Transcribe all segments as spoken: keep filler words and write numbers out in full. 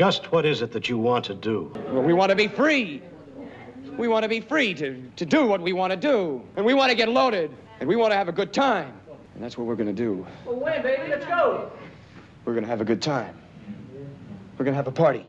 Just what is it that you want to do? Well, we want to be free. We want to be free to, to do what we want to do. And we want to get loaded. And we want to have a good time. And that's what we're going to do. Well, when, baby? Let's go. We're going to have a good time. We're going to have a party.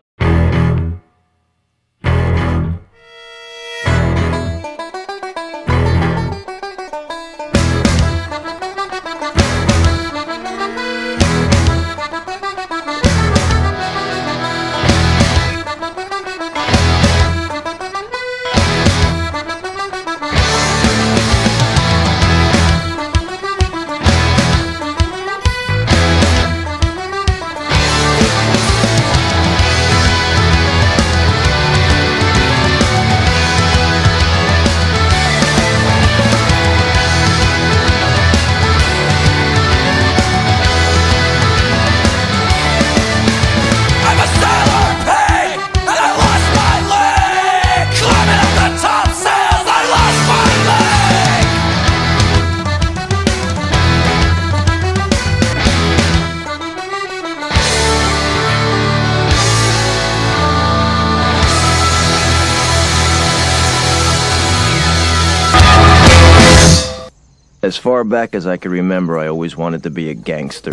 As far back as I can remember, I always wanted to be a gangster.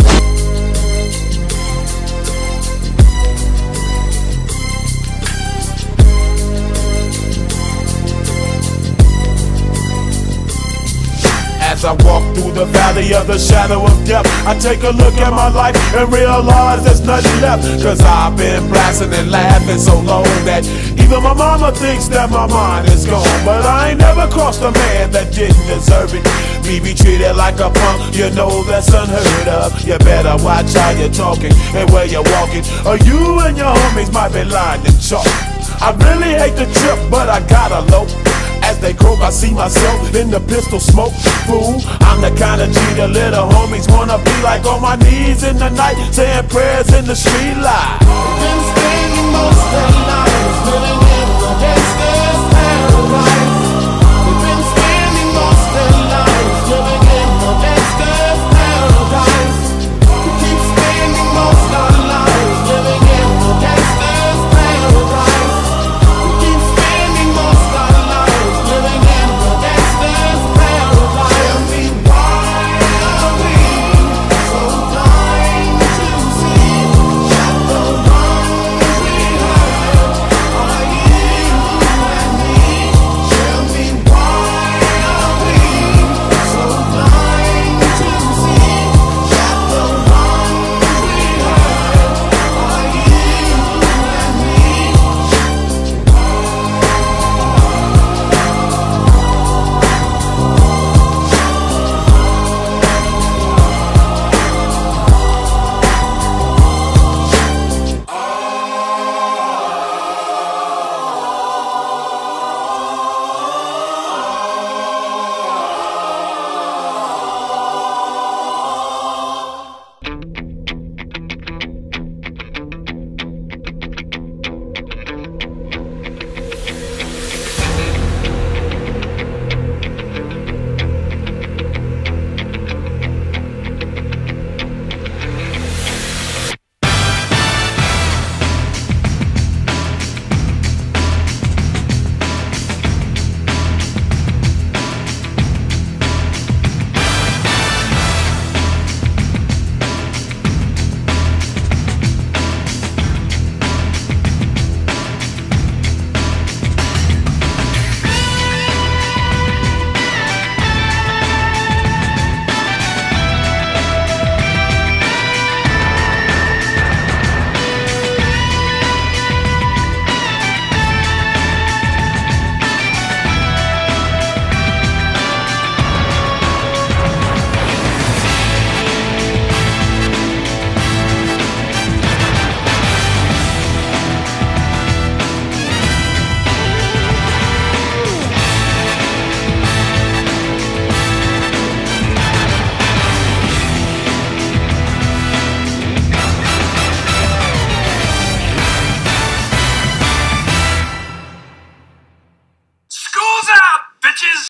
As I walk through the valley of the shadow of death, I take a look at my life and realize there's nothing left. Cause I've been blasting and laughing so long that even my mama thinks that my mind is gone. But I ain't never crossed a man that didn't deserve it. Me be treated like a punk, you know that's unheard of. You better watch how you're talking and where you're walking, or you and your homies might be lying in chalk. I really hate the trip, but I gotta low. As they croak, I see myself in the pistol smoke. Fool, I'm the kind of G the little homies wanna be like, on my knees in the night, saying prayers in the street light. Been spending most days